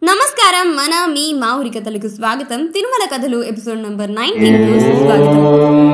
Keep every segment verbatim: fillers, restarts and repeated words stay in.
నమస్కారం మన మీ మా ఊరి కథలకు స్వాగతం. తిరుమల కథలు ఎపిసోడ్ నంబర్ నైన్టీన్ కు స్వాగతం.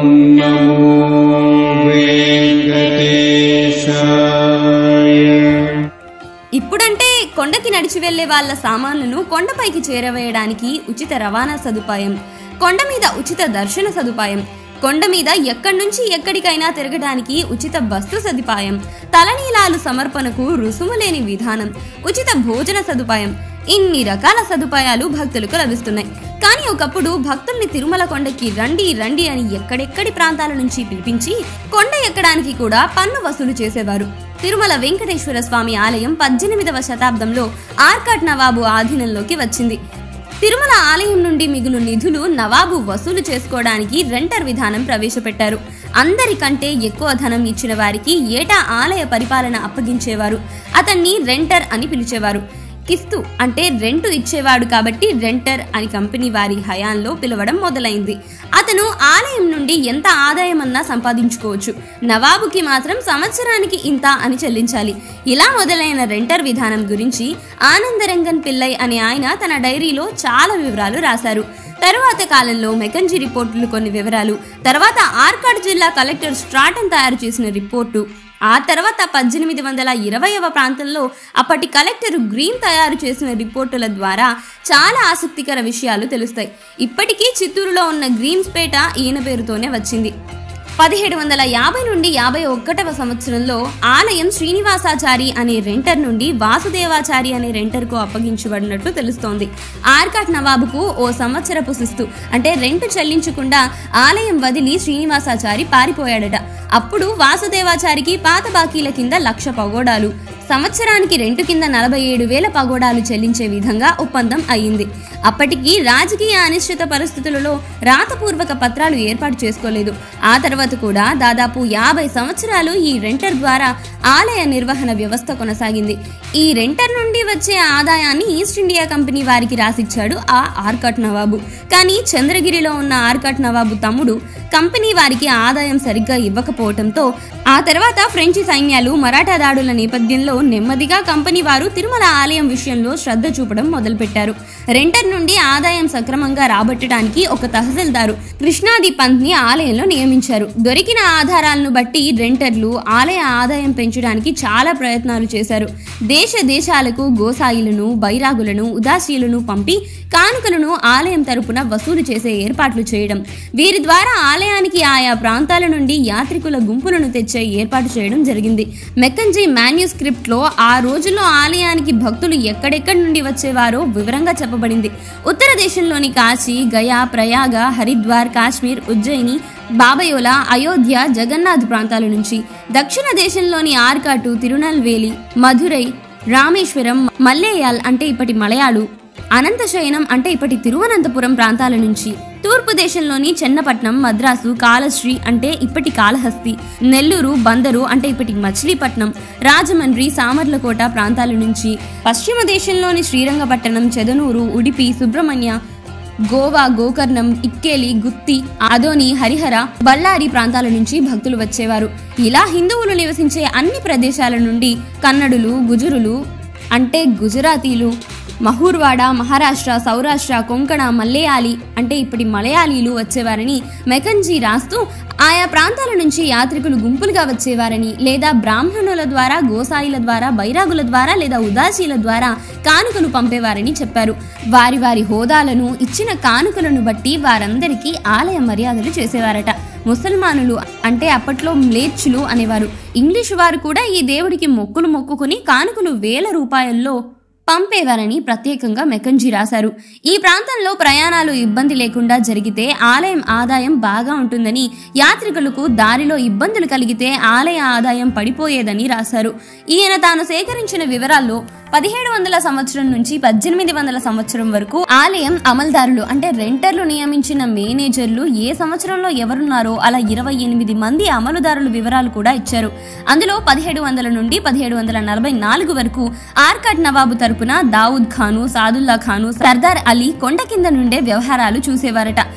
ఇప్పుడంటే కొండకి నడిచి వెళ్లే వాళ్ళ సామాన్లను కొండపైకి చేరవేయడానికి ఉచిత రవాణా సదుపాయం, కొండ మీద ఉచిత దర్శన సదుపాయం, కొండ మీద ఎక్కడి నుంచి ఎక్కడికైనా తిరగడానికి ఉచిత బస్సు సదుపాయం, తలనీలాలు సమర్పణకు రుసుము లేని విధానం, ఉచిత భోజన సదుపాయం, ఇన్ని రకాల సదుపాయాలు భక్తులకు లభిస్తున్నాయి. కానీ ఒకప్పుడు భక్తుల్ని తిరుమల కొండకి రండి రండి అని ఎక్కడెక్కడి ప్రాంతాల నుంచి పిలిపించి కొండ ఎక్కడానికి కూడా పన్ను వసూలు చేసేవారు. తిరుమల వెంకటేశ్వర స్వామి ఆలయం పద్దెనిమిదవ శతాబ్దంలో ఆర్కాట్ నవాబు ఆధీనంలోకి వచ్చింది. తిరుమల ఆలయం నుండి మిగులు నిధులు నవాబు వసూలు చేసుకోవడానికి రెంటర్ విధానం ప్రవేశపెట్టారు. అందరికంటే ఎక్కువ ధనం ఇచ్చిన వారికి ఏటా ఆలయ పరిపాలన అప్పగించేవారు. అతన్ని రెంటర్ అని పిలిచేవారు. కిస్తు అంటే రెంటు ఇచ్చేవాడు కాబట్టి రెంటర్ అని కంపెనీ వారి హయాంలో పిలవడం మొదలైంది. అతను ఆలయం నుండి ఎంత ఆదాయమన్నా సంపాదించుకోవచ్చు, నవాబుకి మాత్రం సంవత్సరానికి ఇంత అని చెల్లించాలి. ఇలా మొదలైన రెంటర్ విధానం గురించి ఆనందరంగన్ పిల్లై అనే ఆయన తన డైరీలో చాలా వివరాలు రాశారు. తరువాత కాలంలో మెకంజీ రిపోర్టులు కొన్ని వివరాలు, తర్వాత ఆర్కాడ్ జిల్లా కలెక్టర్ స్ట్రాటన్ తయారు చేసిన రిపోర్టు, ఆ తర్వాత పద్దెనిమిది వందల ఇరవైవ ప్రాంతంలో అప్పటి కలెక్టర్ గ్రీన్ తయారు చేసిన రిపోర్టుల ద్వారా చాలా ఆసక్తికర విషయాలు తెలుస్తాయి. ఇప్పటికీ చిత్తూరులో ఉన్న గ్రీన్స్పేట ఈయన పేరుతోనే వచ్చింది. పదిహేడు వందల యాభై నుండి యాభై ఒకటవ సంవత్సరంలో ఆలయం శ్రీనివాసాచారి అనే రెంటర్ నుండి వాసుదేవాచారి అనే రెంటర్ కు అప్పగించబడినట్లు తెలుస్తోంది. ఆర్కాట్ నవాబుకు ఓ సంవత్సరపు శిస్తు అంటే రెంటు చెల్లించకుండా ఆలయం వదిలి శ్రీనివాసాచారి పారిపోయాడట. అప్పుడు వాసుదేవాచారికి పాత బాకీల కింద లక్ష పగోడాలు, సంవత్సరానికి రెంటు కింద నలభై ఏడు వేల పగోడాలు చెల్లించే విధంగా ఒప్పందం అయింది. అప్పటికి రాజకీయ అనిశ్చిత పరిస్థితులలో రాతపూర్వక పత్రాలు ఏర్పాటు చేసుకోలేదు. ఆ తర్వాత కూడా దాదాపు యాభై సంవత్సరాలు ఈ రెంటర్ ద్వారా ఆలయ నిర్వహణ వ్యవస్థ కొనసాగింది. ఈ రెంటర్ నుండి వచ్చే ఆదాయాన్ని ఈస్ట్ ఇండియా కంపెనీ వారికి రాసిచ్చాడు ఆ ఆర్కాట్ నవాబు. కానీ చంద్రగిరిలో ఉన్న ఆర్కాట్ నవాబు తమ్ముడు కంపెనీ వారికి ఆదాయం సరిగ్గా ఇవ్వకపోవడంతో ఆ తర్వాత ఫ్రెంచి సైన్యాలు మరాఠా దాడుల నేపథ్యంలో నెమ్మదిగా కంపెనీ వారు తిరుమల ఆలయం విషయంలో శ్రద్ధ చూపడం మొదలుపెట్టారు. రెంటర్ నుండి ఆదాయం సక్రమంగా రాబట్టడానికి ఒక తహసీల్దారు కృష్ణాది పంత్ ని ఆలయంలో నియమించారు. దొరికిన ఆధారాలను బట్టి రెంటర్లు ఆలయ ఆదాయం పెంచడానికి చాలా ప్రయత్నాలు చేశారు. దేశ దేశాలకు గోసాయిలను, బైరాగులను, ఉదాసీలను పంపి కానుకలను ఆలయం తరపున వసూలు చేసే ఏర్పాట్లు చేయడం, వీరి ద్వారా ఆలయానికి ఆయా ప్రాంతాల నుండి యాత్రికుల గుంపులను తెచ్చే ఏర్పాటు చేయడం జరిగింది. మెకంజీ మాన్యుస్క్రిప్ట్ లో ఆ రోజుల్లో ఆలయానికి భక్తులు ఎక్కడెక్కడి నుండి వచ్చేవారో వివరంగా చెప్పబడింది. ఉత్తర దేశంలోని కాశీ, గయా, ప్రయాగ, హరిద్వార్, కాశ్మీర్, ఉజ్జయిని, బాబయోలా, అయోధ్య, జగన్నాథ్ ప్రాంతాల నుంచి, దక్షిణ దేశంలోని ఆర్కాటు, తిరునల్వేలి, మధురై, రామేశ్వరం, మల్లేయాల్ అంటే ఇప్పటి మలయాళు, అనంతశయనం అంటే ఇప్పటి తిరువనంతపురం ప్రాంతాల నుంచి, తూర్పు దేశంలోని చెన్నపట్నం, మద్రాసు, కాళశ్రీ అంటే ఇప్పటి కాళహస్తి, నెల్లూరు, బందరు అంటే ఇప్పటి మచిలీపట్నం, రాజమండ్రి, సామర్లకోట ప్రాంతాల నుంచి, పశ్చిమ దేశంలోని శ్రీరంగపట్టణం, చెదనూరు, ఉడిపి, సుబ్రహ్మణ్య, గోవా, గోకర్ణం, ఇక్కేలి, గుత్తి, ఆదోని, హరిహర, బళ్ళారి ప్రాంతాల నుంచి భక్తులు వచ్చేవారు. ఇలా హిందువులు నివసించే అన్ని ప్రదేశాల నుండి కన్నడులు, గుజరులు అంటే గుజరాతీలు, మహూర్వాడ, మహారాష్ట్ర, సౌరాష్ట్ర, కొంకణ, మలయాళీ అంటే ఇప్పటి మలయాళీలు వచ్చేవారని మెకంజీ రాస్తూ ఆయా ప్రాంతాల నుంచి యాత్రికులు గుంపులుగా వచ్చేవారని, లేదా బ్రాహ్మణుల ద్వారా, గోసాయిల ద్వారా, బైరాగుల ద్వారా లేదా ఉదాసీల ద్వారా కానుకలు పంపేవారని చెప్పారు. వారి వారి హోదాలను, ఇచ్చిన కానుకలను బట్టి వారందరికీ ఆలయ మర్యాదలు చేసేవారట. ముసల్మానులు అంటే అప్పట్లో మ్లేచ్చులు అనేవారు. ఇంగ్లీషు వారు కూడా ఈ దేవుడికి మొక్కులు మొక్కుకుని కానుకలు వేల రూపాయల్లో పంపేవారని ప్రత్యేకంగా మెకంజీ రాశారు. ఈ ప్రాంతంలో ప్రయాణాలు ఇబ్బంది లేకుండా జరిగితే ఆలయం ఆదాయం బాగా ఉంటుందని, యాత్రికులకు దారిలో ఇబ్బందులు కలిగితే ఆలయ ఆదాయం పడిపోయేదని రాశారు. ఈయన తాను సేకరించిన వివరాల్లో పదిహేడు వందల సంవత్సరం నుంచి పద్దెనిమిది వందల సంవత్సరం వరకు ఆలయం అమల్దారులు అంటే రెంటర్లు నియమించిన మేనేజర్లు ఏ సంవత్సరంలో ఎవరున్నారో అలా ఇరవై ఎనిమిది మంది అమలుదారుల వివరాలు కూడా ఇచ్చారు. అందులో పదిహేడు వందల నుండి పదిహేడు వందల నలభై నాలుగు వరకు ఆర్కాట్ నవాబు తరపున దావుద్ ఖాను, సాదుల్లా ఖాను, సర్దార్ అలీ కొండ కింద నుండే వ్యవహారాలు చూసేవారట.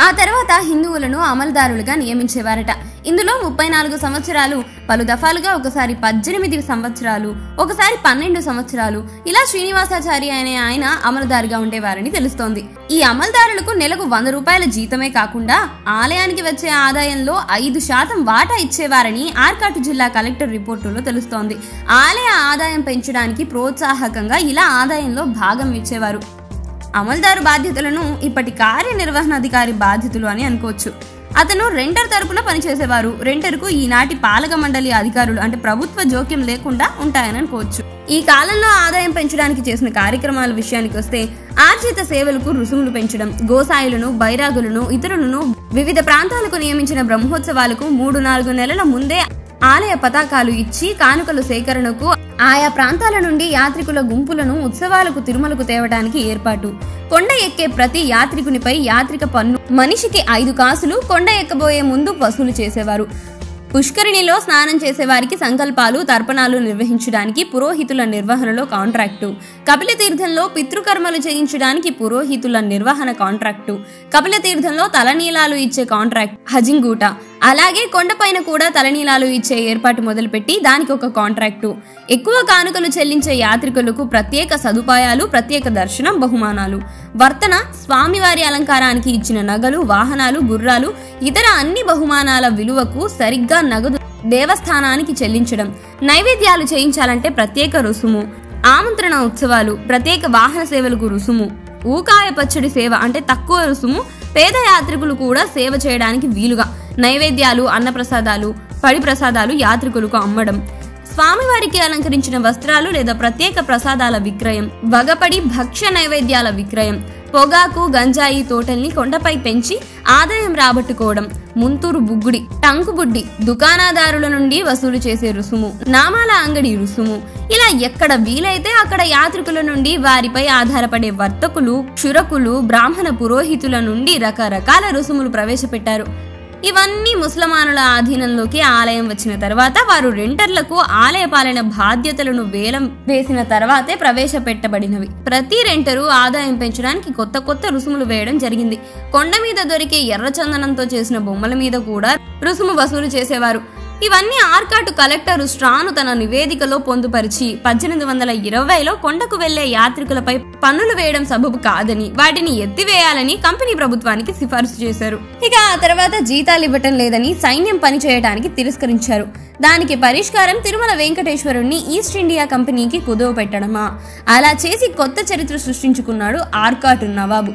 ఆ తర్వాత హిందువులను అమలుదారులుగా నియమించేవారట. ఇందులో ముప్పై నాలుగు సంవత్సరాలు, పలు దఫాలుగా ఒకసారి పద్దెనిమిది సంవత్సరాలు, ఒకసారి పన్నెండు సంవత్సరాలు ఇలా శ్రీనివాసాచారి అనే ఆయన అమలుదారుగా ఉండేవారని తెలుస్తోంది. ఈ అమలుదారులకు నెలకు వంద రూపాయల జీతమే కాకుండా ఆలయానికి వచ్చే ఆదాయంలో ఐదు శాతం వాటా ఇచ్చేవారని ఆర్కాటు జిల్లా కలెక్టర్ రిపోర్టులో తెలుస్తోంది. ఆలయ ఆదాయం పెంచడానికి ప్రోత్సాహకంగా ఇలా ఆదాయంలో భాగం ఇచ్చేవారు. అమలుదారు బాధ్యతలను ఇప్పటి కార్యనిర్వహణాధికారి బాధ్యతలు అని అనుకోవచ్చు. అతను రెంటర్ తరపున పనిచేసేవారు. రెంటర్కు ఈనాటి పాలక మండలి అధికారులు అంటే ప్రభుత్వ జోక్యం లేకుండా ఉంటాయని అనుకోవచ్చు. ఈ కాలంలో ఆదాయం పెంచడానికి చేసిన కార్యక్రమాల విషయానికి వస్తే ఆర్జిత సేవలకు రుసుములు పెంచడం, గోసాయిలను, బైరాగులను, ఇతరులను వివిధ ప్రాంతాలకు నియమించిన బ్రహ్మోత్సవాలకు మూడు నాలుగు నెలల ముందే ఆలయ పతాకాలు ఇచ్చి కానుకలు సేకరణకు, ఆయా ప్రాంతాల నుండి యాత్రికుల గుంపులను ఉత్సవాలకు తిరుమలకు తేవడానికి ఏర్పాటు, కొండ ఎక్కే ప్రతి యాత్రికునిపై యాత్రిక పన్ను మనిషికి ఐదు కాసులు కొండ ఎక్కబోయే ముందు వసూలు చేసేవారు. పుష్కరిణిలో స్నానం చేసే వారికి సంకల్పాలు, తర్పణాలు నిర్వహించడానికి పురోహితుల నిర్వహణలో కాంట్రాక్టు, కపిల తీర్థంలో పితృకర్మలు చేయించడానికి పురోహితుల నిర్వహణ కాంట్రాక్టు, కపిల తీర్థంలో తలనీలాలు ఇచ్చే కాంట్రాక్ట్ హజింగూట, అలాగే కొండపైన కూడా తలనీలాలు ఇచ్చే ఏర్పాటు మొదలుపెట్టి దానికి ఒక కాంట్రాక్టు, ఎక్కువ కానుకలు చెల్లించే యాత్రికులకు ప్రత్యేక సదుపాయాలు, ప్రత్యేక దర్శనం, బహుమానాలు, వర్తన, స్వామివారి అలంకారానికి ఇచ్చిన నగలు, వాహనాలు, గుర్రాలు, ఇతర అన్ని బహుమానాల విలువకు సరిగ్గా నగదు దేవస్థానానికి చెల్లించడం, నైవేద్యాలు చేయించాలంటే ప్రత్యేక రుసుము, ఆమంత్రణ ఉత్సవాలు, ప్రత్యేక వాహన సేవలకు రుసుము, ఊకాయ పచ్చడి సేవ అంటే తక్కువ రుసుము, పేద యాత్రికులు కూడా సేవ చేయడానికి వీలుగా, నైవేద్యాలు, అన్నప్రసాదాలు, పడి ప్రసాదాలు యాత్రికులకు అమ్మడం, స్వామివారికి అలంకరించిన వస్త్రాలు లేదా ప్రత్యేక ప్రసాదాల విక్రయం, వగపడి భక్ష్య నైవేద్యాల విక్రయం, పొగాకు, గంజాయి తోటల్ని కొండపై పెంచి ఆదాయం రాబట్టుకోవడం, ముంతూరు బుగ్గుడి, టంకుబుడ్డి దుకాణదారుల నుండి వసూలు చేసే రుసుము, నామాల అంగడి రుసుము, ఇలా ఎక్కడ వీలైతే అక్కడ యాత్రికుల నుండి వారిపై ఆధారపడే వర్తకులు, క్షురకులు, బ్రాహ్మణ పురోహితుల నుండి రకరకాల రుసుములు ప్రవేశపెట్టారు. ఇవన్నీ ముస్లమానుల ఆధీనంలోకి ఆలయం వచ్చిన తర్వాత వారు రెంటర్లకు ఆలయ పాలన బాధ్యతలను వేలం వేసిన తర్వాతే ప్రవేశపెట్టబడినవి. ప్రతి రెంటరు ఆదాయం పెంచడానికి కొత్త కొత్త రుసుములు వేయడం జరిగింది. కొండ మీద దొరికే ఎర్రచందనంతో చేసిన బొమ్మల మీద కూడా రుసుము వసూలు చేసేవారు. ఇవన్నీ ఆర్కాటు కలెక్టరు స్ట్రాను తన నివేదికలో పొందుపరిచి పద్దెనిమిది వందల ఇరవైలో కొండకు వెళ్లే యాత్రికులపై పన్నులు వేయడం సబబు కాదని, వాటిని ఎత్తివేయాలని కంపెనీ ప్రభుత్వానికి సిఫార్సు చేశారు. ఇక ఆ తర్వాత జీతాలు ఇవ్వటం లేదని సైన్యం పనిచేయడానికి తిరస్కరించారు. దానికి పరిష్కారం తిరుమల వెంకటేశ్వరుణ్ణి ఈస్ట్ ఇండియా కంపెనీకి కుదవ పెట్టడమా? అలా చేసి కొత్త చరిత్ర సృష్టించుకున్నాడు ఆర్కాటు నవాబు.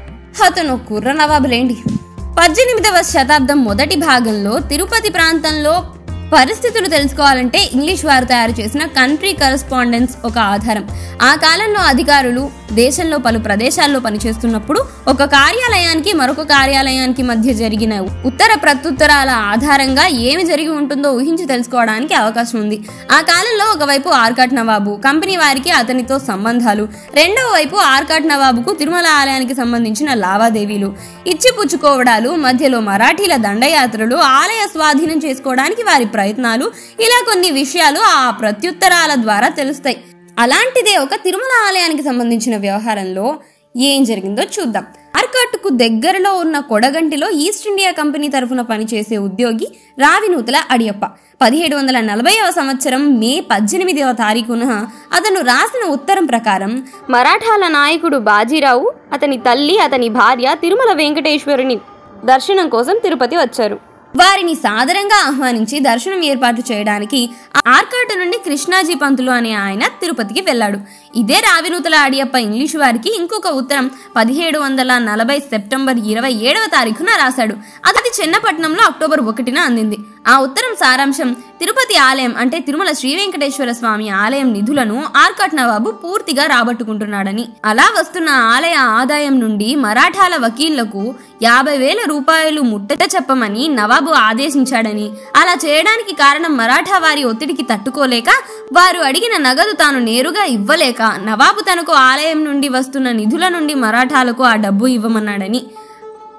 అతను కుర్ర నవాబులేండి. పద్దెనిమిదవ శతాబ్దం మొదటి భాగంలో తిరుపతి ప్రాంతంలో పరిస్థితులు తెలుసుకోవాలంటే ఇంగ్లీష్ వారు తయారు చేసిన కంట్రీ కరెస్పాండెన్స్ ఒక ఆధారం. ఆ కాలంలో అధికారులు దేశంలో పలు ప్రదేశాల్లో పనిచేస్తున్నప్పుడు ఒక కార్యాలయానికి మరొక కార్యాలయానికి మధ్య జరిగిన ఉత్తర ప్రత్యుత్తరాల ఆధారంగా ఏమి జరిగి ఉంటుందో ఊహించి తెలుసుకోవడానికి అవకాశం ఉంది. ఆ కాలంలో ఒకవైపు ఆర్కాట్ నవాబు, కంపెనీ వారికి అతనితో సంబంధాలు, రెండవ వైపు ఆర్కాట్ నవాబుకు తిరుమల ఆలయానికి సంబంధించిన లావాదేవీలు, ఇచ్చిపుచ్చుకోవడాలు, మధ్యలో మరాఠీల దండయాత్రలు, ఆలయ స్వాధీనం చేసుకోవడానికి వారి ప్రయత్నాలు, ఇలా కొన్ని విషయాలు ఆ ప్రత్యుత్తరాల ద్వారా తెలుస్తాయి. అలాంటిదే ఒక తిరుమల ఆలయానికి సంబంధించిన వ్యవహారంలో ఏం జరిగిందో చూద్దాం. ఆర్కాటుకు దగ్గరలో ఉన్న కొడగంటిలో ఈస్ట్ ఇండియా కంపెనీ తరఫున పనిచేసే ఉద్యోగి రావినూతల అడియప్ప పదిహేడు వందల నలభైవ సంవత్సరం మే పద్దెనిమిదవ తారీఖున అతను రాసిన ఉత్తరం ప్రకారం మరాఠాల నాయకుడు బాజీరావు, అతని తల్లి, అతని భార్య తిరుమల వెంకటేశ్వరుని దర్శనం కోసం తిరుపతి వచ్చారు. వారిని సాదరంగా ఆహ్వానించి దర్శనం ఏర్పాటు చేయడానికి ఆర్కాటు నుండి కృష్ణాజీ పంతులు అనే ఆయన తిరుపతికి వెళ్లాడు. ఇదే రావినూతల అడియప్ప ఇంగ్లీషు వారికి ఇంకొక ఉత్తరం పదిహేడు వందల నలభై సెప్టెంబర్ ఇరవై ఏడవ తారీఖున రాశాడు. అది చెన్నపట్నంలో అక్టోబర్ ఒకటిన అందింది. ఆ ఉత్తరం సారాంశం తిరుపతి ఆలయం అంటే తిరుమల శ్రీ వెంకటేశ్వర స్వామి ఆలయం నిధులను ఆర్కాట్ నవాబు పూర్తిగా రాబట్టుకుంటున్నాడని, అలా వస్తున్న ఆలయ ఆదాయం నుండి మరాఠాల వకీళ్లకు యాభై వేల రూపాయలు ముట్టట చెప్పమని నవాబు ఆదేశించాడని, అలా చేయడానికి కారణం మరాఠా వారి ఒత్తిడికి తట్టుకోలేక వారు అడిగిన నగదు తాను నేరుగా ఇవ్వలేక నవాబు తనకు ఆలయం నుండి వస్తున్న నిధుల నుండి మరాఠాలకు ఆ డబ్బు ఇవ్వమన్నాడని,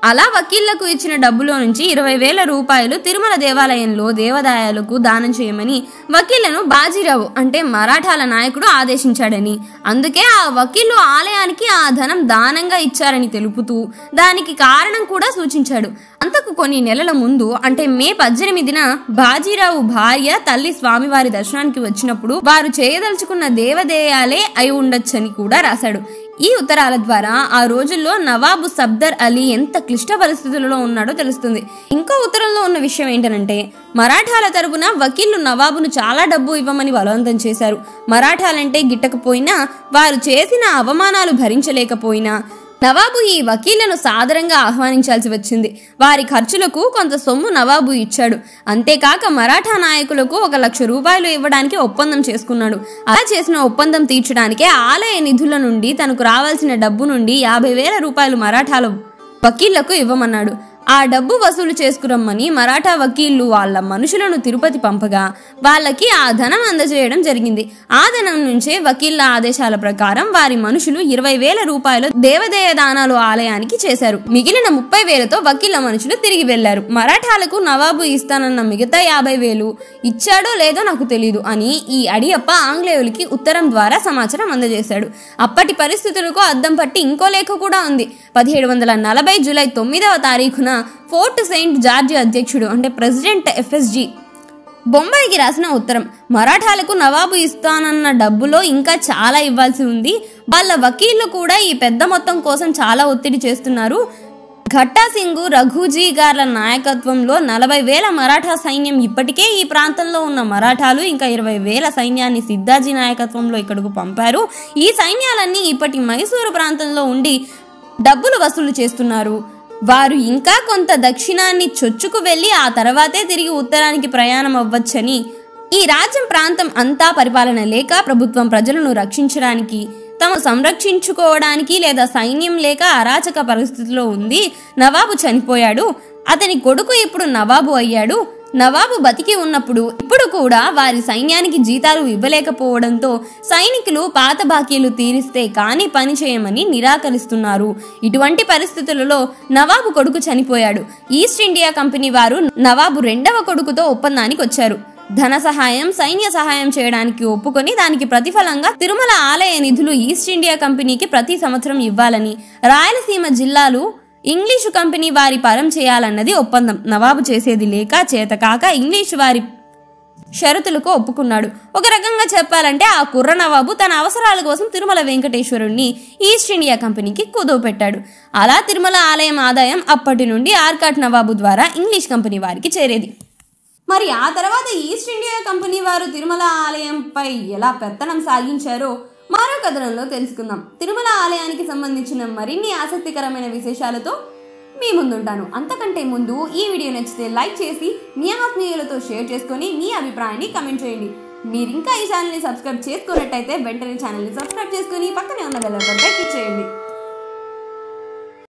అలా వకీళ్లకు ఇచ్చిన డబ్బులో నుంచి ఇరవై వేల రూపాయలు తిరుమల దేవాలయంలో దేవాదాయాలకు దానం చేయమని వకీళ్లను బాజీరావు అంటే మరాఠాల నాయకుడు ఆదేశించాడని, అందుకే ఆ వకీళ్లు ఆలయానికి ఆ ధనం దానంగా ఇచ్చారని తెలుపుతూ దానికి కారణం కూడా సూచించాడు. అంతకు కొన్ని నెలల ముందు అంటే మే పద్దెనిమిదిన బాజీరావు భార్య తల్లి స్వామివారి దర్శనానికి వచ్చినప్పుడు వారు చేయదలుచుకున్న దేవదేయాలే అయి ఉండొచ్చని కూడా రాశాడు. ఈ ఉత్తరాల ద్వారా ఆ రోజుల్లో నవాబు సఫ్దర్ అలీ ఎంత క్లిష్ట పరిస్థితులలో ఉన్నాడో తెలుస్తుంది. ఇంకో ఉత్తరంలో ఉన్న విషయం ఏంటంటే మరాఠాల తరపున వకీళ్లు నవాబును చాలా డబ్బు ఇవ్వమని బలవంతం చేశారు. మరాఠాలంటే గిట్టకపోయినా వారు చేసిన అవమానాలు భరించలేకపోయినా నవాబు ఈ వకీళ్లను సాదరంగా ఆహ్వానించాల్సి వచ్చింది. వారి ఖర్చులకు కొంత సొమ్ము నవాబు ఇచ్చాడు. అంతేకాక మరాఠా నాయకులకు ఒక లక్ష రూపాయలు ఇవ్వడానికి ఒప్పందం చేసుకున్నాడు. అలా చేసిన ఒప్పందం తీర్చడానికే ఆలయ నిధుల నుండి తనకు రావాల్సిన డబ్బు నుండి యాభై వేల రూపాయలు మరాఠాల వకీళ్లకు ఇవ్వమన్నాడు. ఆ డబ్బు వసూలు చేసుకురమ్మని మరాఠా వకీళ్లు వాళ్ళ మనుషులను తిరుపతి పంపగా వాళ్ళకి ఆ ధనం అందజేయడం జరిగింది. ఆ ధనం నుంచే వకీళ్ల ఆదేశాల ప్రకారం వారి మనుషులు ఇరవై వేల రూపాయలు దేవదేయ దానాలు ఆలయానికి చేశారు. మిగిలిన ముప్పై వేలతో వకీళ్ల మనుషులు తిరిగి వెళ్లారు. మరాఠాలకు నవాబు ఇస్తానన్న మిగతా యాభై వేలు ఇచ్చాడో లేదో నాకు తెలియదు అని ఈ అడియప్ప ఆంగ్లేయులకి ఉత్తరం ద్వారా సమాచారం అందజేశాడు. అప్పటి పరిస్థితులకు అద్దం పట్టి ఇంకో లేఖ కూడా ఉంది. పదిహేడు వందల నలభై జూలై తొమ్మిదవ తారీఖున ఫోర్ట్ సెయింట్ జార్జి అధ్యక్షుడు అంటే ప్రెసిడెంట్ ఎఫ్ఎస్జి బొంబాయికి రాసిన ఉత్తరం. మరాఠాలకు నవాబు ఇస్తానన్న డబ్బులో ఇంకా చాలా ఇవ్వాల్సి ఉంది. వాళ్ళ వకీళ్లు కూడా ఈ పెద్ద మొత్తం కోసం చాలా ఒత్తిడి చేస్తున్నారు. ఘట్టా సింగ్, రఘుజీ గార్ల నాయకత్వంలో నలభై వేల మరాఠా సైన్యం ఇప్పటికే ఈ ప్రాంతంలో ఉన్న మరాఠాలు ఇంకా ఇరవై వేల సైన్యాన్ని సిద్ధాజీ నాయకత్వంలో ఇక్కడకు పంపారు. ఈ సైన్యాలన్నీ ఇప్పటి మైసూరు ప్రాంతంలో ఉండి డబ్బులు వసూలు చేస్తున్నారు. వారు ఇంకా కొంత దక్షిణాన్ని చొచ్చుకు వెళ్లి ఆ తర్వాతే తిరిగి ఉత్తరానికి ప్రయాణం అవ్వచ్చని, ఈ రాజ్యం ప్రాంతం అంతా పరిపాలన లేక ప్రభుత్వం ప్రజలను రక్షించడానికి తమ సంరక్షించుకోవడానికి లేదా సైన్యం లేక అరాచక పరిస్థితిలో ఉంది. నవాబు చనిపోయాడు, అతని కొడుకు ఇప్పుడు నవాబు అయ్యాడు. నవాబు బతికి ఉన్నప్పుడు ఇప్పుడు కూడా వారి సైన్యానికి జీతాలు ఇవ్వలేకపోవడంతో సైనికులు పాత బాకీలు తీరిస్తే కానీ పని చేయమని నిరాకరిస్తున్నారు. ఇటువంటి పరిస్థితులలో నవాబు కొడుకు చనిపోయాడు. ఈస్ట్ ఇండియా కంపెనీ వారు నవాబు రెండవ కొడుకుతో ఒప్పందానికి వచ్చారు. ధన సహాయం, సైన్య సహాయం చేయడానికి ఒప్పుకొని దానికి ప్రతిఫలంగా తిరుమల ఆలయ నిధులు ఈస్ట్ ఇండియా కంపెనీకి ప్రతి సంవత్సరం ఇవ్వాలని, రాయలసీమ జిల్లాలు ఇంగ్లీషు కంపెనీ వారి పరం చేయాలన్నది ఒప్పందం. నవాబు చేసేది లేక చేతకాక ఇంగ్లీషు వారి షరతులకు ఒప్పుకున్నాడు. ఒక రకంగా చెప్పాలంటే ఆ కుర్ర నవాబు తన అవసరాల కోసం తిరుమల వెంకటేశ్వరుణ్ణి ఈస్ట్ ఇండియా కంపెనీకి కుదువ పెట్టాడు. అలా తిరుమల ఆలయం ఆదాయం అప్పటి నుండి ఆర్కాట్ నవాబు ద్వారా ఇంగ్లీష్ కంపెనీ వారికి చేరేది. మరి ఆ తర్వాత ఈస్ట్ ఇండియా కంపెనీ వారు తిరుమల ఆలయంపై ఎలా పెత్తనం సాగించారో మరో కథనంలో తెలుసుకుందాం. తిరుమల ఆలయానికి సంబంధించిన మరిన్ని ఆసక్తికరమైన విశేషాలతో మీ ముందుంటాను. అంతకంటే ముందు ఈ వీడియో నచ్చితే లైక్ చేసి మీ ఆత్మీయులతో షేర్ చేసుకొని మీ అభిప్రాయాన్ని కమెంట్ చేయండి. మీరు ఇంకా ఈ ఛానల్ని సబ్స్క్రైబ్ చేసుకున్నట్టయితే వెంటనే ఛానల్ని సబ్స్క్రైబ్ చేసుకుని పక్కనే ఉన్న బెల్ ఐకాన్ పై క్లిక్ చేయండి.